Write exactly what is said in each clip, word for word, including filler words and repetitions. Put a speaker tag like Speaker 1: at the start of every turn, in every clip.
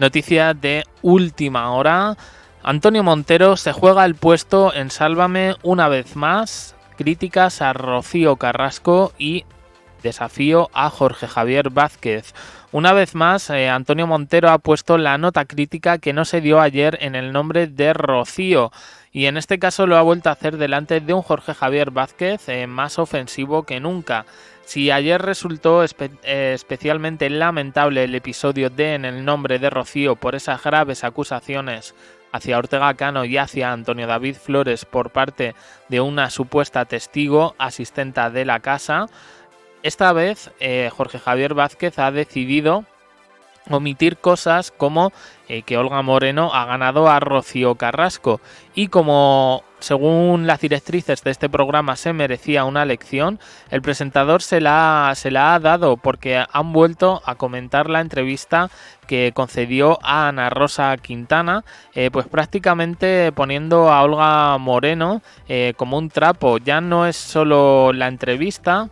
Speaker 1: Noticia de última hora. Antonio Montero se juega el puesto en Sálvame una vez más. Críticas a Rocío Carrasco y desafío a Jorge Javier Vázquez. Una vez más, eh, Antonio Montero ha puesto la nota crítica que no se dio ayer en el nombre de Rocío. Y en este caso lo ha vuelto a hacer delante de un Jorge Javier Vázquez eh, más ofensivo que nunca. Si ayer resultó espe eh, especialmente lamentable el episodio de En el nombre de Rocío por esas graves acusaciones hacia Ortega Cano y hacia Antonio David Flores por parte de una supuesta testigo asistenta de la casa, esta vez eh, Jorge Javier Vázquez ha decidido omitir cosas como eh, que Olga Moreno ha ganado a Rocío Carrasco y como según las directrices de este programa se merecía una lección, el presentador se la, se la ha dado porque han vuelto a comentar la entrevista que concedió a Ana Rosa Quintana, eh, pues prácticamente poniendo a Olga Moreno eh, como un trapo. Ya no es solo la entrevista.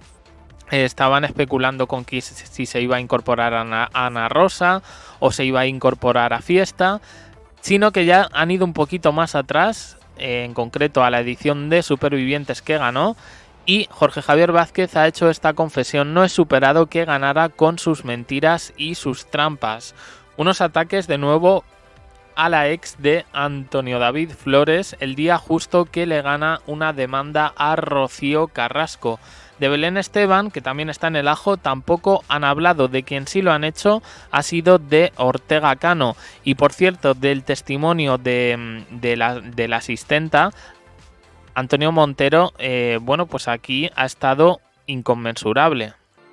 Speaker 1: Estaban especulando con que si se iba a incorporar a Ana, a Ana Rosa o se iba a incorporar a Fiesta, sino que ya han ido un poquito más atrás, eh, en concreto a la edición de Supervivientes que ganó, y Jorge Javier Vázquez ha hecho esta confesión: no he superado que ganara con sus mentiras y sus trampas. Unos ataques de nuevo a la ex de Antonio David Flores el día justo que le gana una demanda a Rocío Carrasco. De Belén Esteban, que también está en el ajo, tampoco han hablado. De quien sí lo han hecho ha sido de Ortega Cano. Y por cierto, del testimonio de, de, la, de la asistenta, Antonio Montero, eh, bueno, pues aquí ha estado inconmensurable.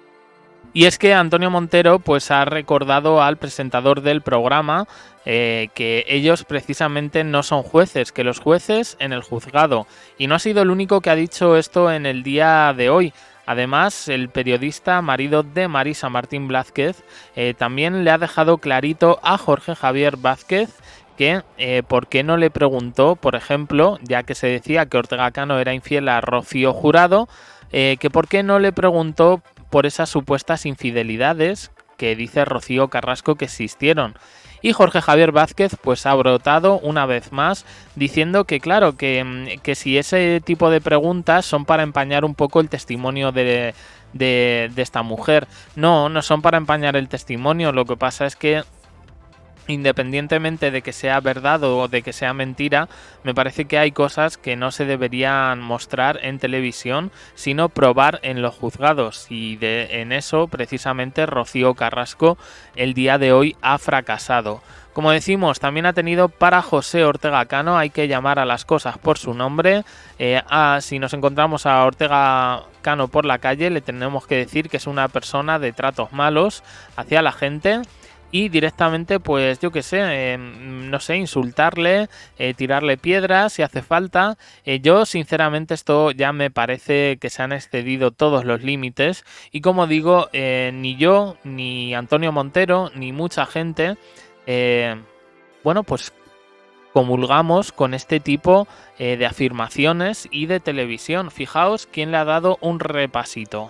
Speaker 1: Y es que Antonio Montero pues ha recordado al presentador del programa eh, que ellos precisamente no son jueces, que los jueces en el juzgado. Y no ha sido el único que ha dicho esto en el día de hoy. Además, el periodista, marido de Marisa Martín Blázquez, eh, también le ha dejado clarito a Jorge Javier Vázquez que eh, por qué no le preguntó, por ejemplo, ya que se decía que Ortega Cano era infiel a Rocío Jurado, eh, que por qué no le preguntó por esas supuestas infidelidades que dice Rocío Carrasco que existieron. Y Jorge Javier Vázquez pues ha brotado una vez más diciendo que claro, que, que si ese tipo de preguntas son para empañar un poco el testimonio de, de, de esta mujer. No, no son para empañar el testimonio, lo que pasa es que independientemente de que sea verdad o de que sea mentira, me parece que hay cosas que no se deberían mostrar en televisión, sino probar en los juzgados. Y de, en eso, precisamente, Rocío Carrasco el día de hoy ha fracasado. Como decimos, también ha tenido para José Ortega Cano, hay que llamar a las cosas por su nombre. Eh, a, si nos encontramos a Ortega Cano por la calle, le tenemos que decir que es una persona de tratos malos hacia la gente. Y directamente, pues yo qué sé, eh, no sé, insultarle, eh, tirarle piedras si hace falta. Eh, yo, sinceramente, esto ya me parece que se han excedido todos los límites. Y como digo, eh, ni yo, ni Antonio Montero, ni mucha gente, eh, bueno, pues comulgamos con este tipo eh, de afirmaciones y de televisión. Fijaos quién le ha dado un repasito.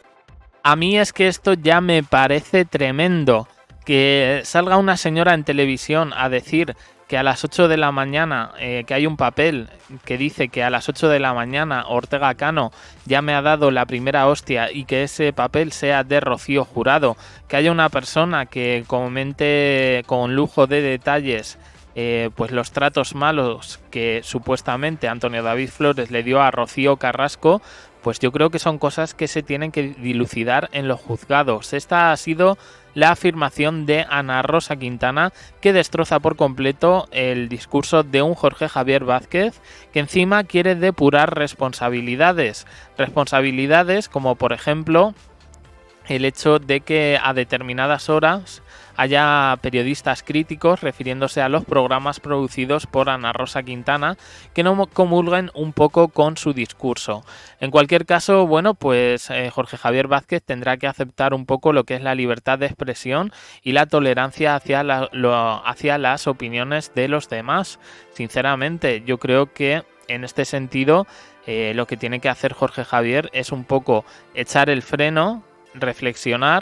Speaker 1: A mí es que esto ya me parece tremendo. Que salga una señora en televisión a decir que a las ocho de la mañana, eh, que hay un papel que dice que a las ocho de la mañana Ortega Cano ya me ha dado la primera hostia y que ese papel sea de Rocío Jurado, que haya una persona que comente con lujo de detalles eh, pues los tratos malos que supuestamente Antonio David Flores le dio a Rocío Carrasco, pues yo creo que son cosas que se tienen que dilucidar en los juzgados. Esta ha sido la afirmación de Ana Rosa Quintana, que destroza por completo el discurso de un Jorge Javier Vázquez, que encima quiere depurar responsabilidades. Responsabilidades como, por ejemplo, el hecho de que a determinadas horas haya periodistas críticos refiriéndose a los programas producidos por Ana Rosa Quintana que no comulguen un poco con su discurso. En cualquier caso, bueno, pues eh, Jorge Javier Vázquez tendrá que aceptar un poco lo que es la libertad de expresión y la tolerancia hacia, la, lo, hacia las opiniones de los demás. Sinceramente, yo creo que en este sentido eh, lo que tiene que hacer Jorge Javier es un poco echar el freno, reflexionar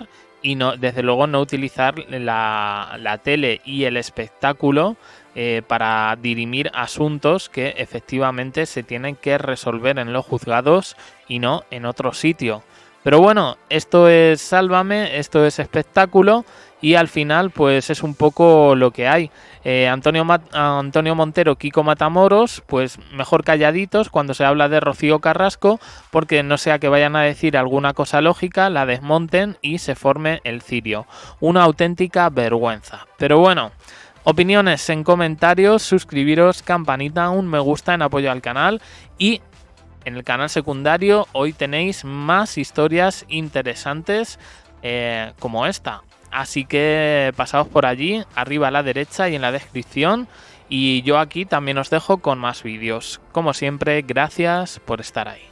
Speaker 1: y no, desde luego no utilizar la, la tele y el espectáculo eh, para dirimir asuntos que efectivamente se tienen que resolver en los juzgados y no en otro sitio. Pero bueno, esto es Sálvame, esto es espectáculo y al final pues es un poco lo que hay. Eh, Antonio, Mat Antonio Montero, Kiko Matamoros, pues mejor calladitos cuando se habla de Rocío Carrasco, porque no sea que vayan a decir alguna cosa lógica, la desmonten y se forme el cirio. Una auténtica vergüenza. Pero bueno, opiniones en comentarios, suscribiros, campanita, un me gusta en apoyo al canal y en el canal secundario hoy tenéis más historias interesantes eh, como esta. Así que pasaos por allí, arriba a la derecha y en la descripción. Y yo aquí también os dejo con más vídeos. Como siempre, gracias por estar ahí.